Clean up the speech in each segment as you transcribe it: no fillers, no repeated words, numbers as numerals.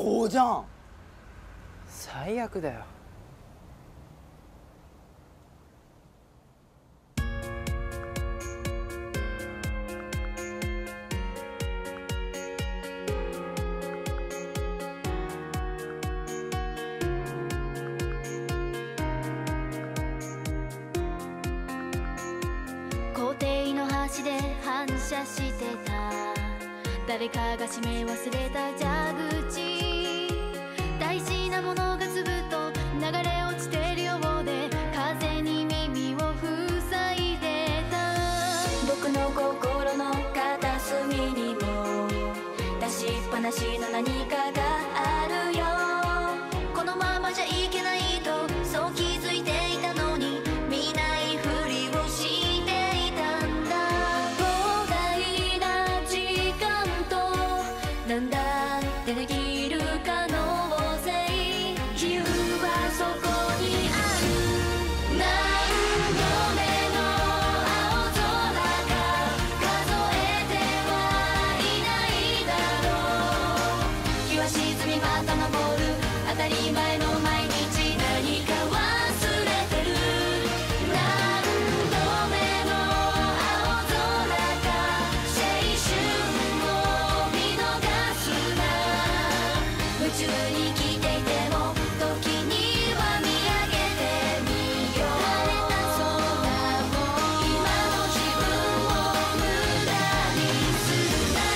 そうじゃん。最悪だよ。 校庭の端で反射してた誰かが閉め忘れた蛇口、大事なものがつぶと流れ落ちてるようで風に耳を塞いでた。僕の心の片隅にも出しっぱなしの何かがあるよ。このままじゃいけないとそう気づいていたのに見ないふりをしていたんだ。膨大な時間となんだってできる可能性、比喩はそこにある。何度目の青空か数えてはいないだろう。日は沈みまた昇る当たり前の毎日、何か忘れてる。何度目の青空か青春を見逃すな。夢中に生きていても時には見上げてみよう。晴れた空を今の自分を無駄にするな。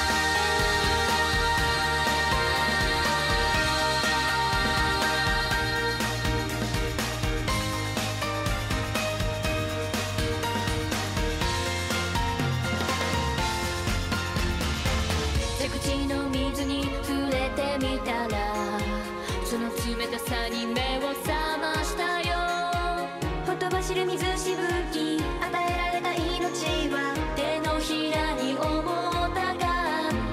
蛇口の水に触れてみたらその冷たさに目を覚ましたよ。ほとばしる水しぶき与えられた命は手のひらに重たかった。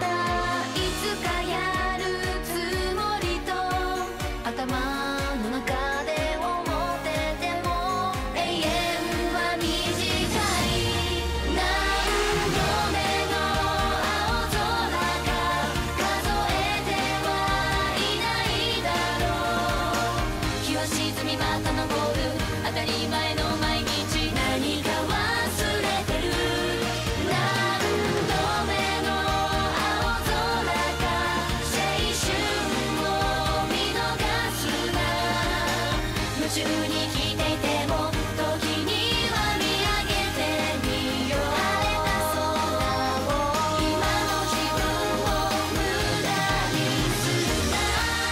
いつかやるつもりと頭の中で思ってても永遠は短い。何度目の青空か数えてはいないだろう。日は沈みまた昇る当たり前の毎日、何か忘れてる。何度目の青空か青春を見逃すな。夢中に生きていても時には見上げてみよう。晴れた空を今の自分を無駄にするな。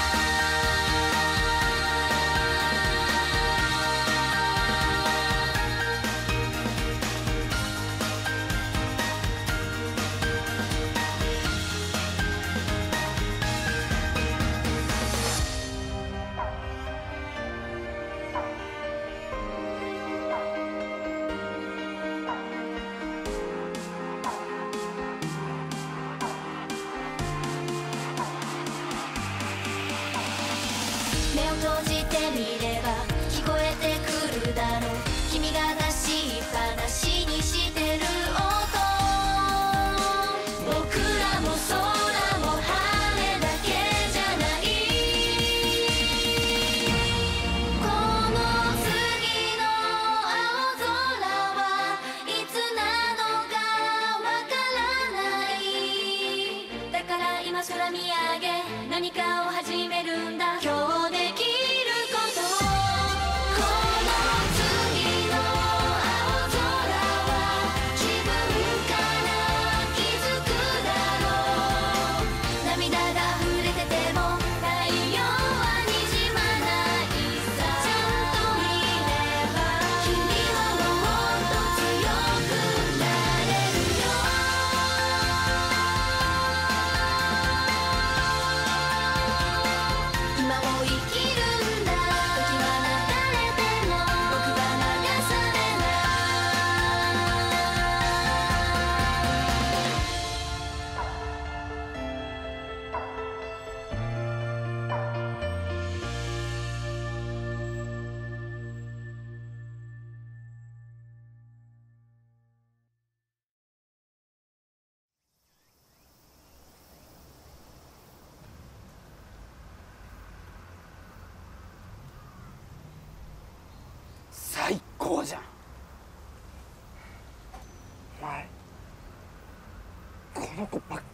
目を閉じてみれば聞こえてくるだろう。君が出しっぱなしにしてる音、僕らも空も羽だけじゃない。この次の青空はいつなのかわからない。だから今空見上げ何かを始めるんだ。今日できることを。この次の青空は自分から気づくだろう。涙が溢れてても太陽はにじまないさ。ちゃんと見れば君はもっと強くなれるよ。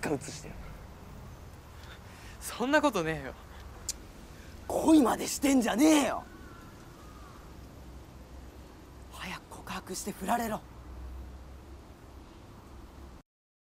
さ写してる。 そんなことねえよ。 恋までしてんじゃねえよ。早く告白して振られろ。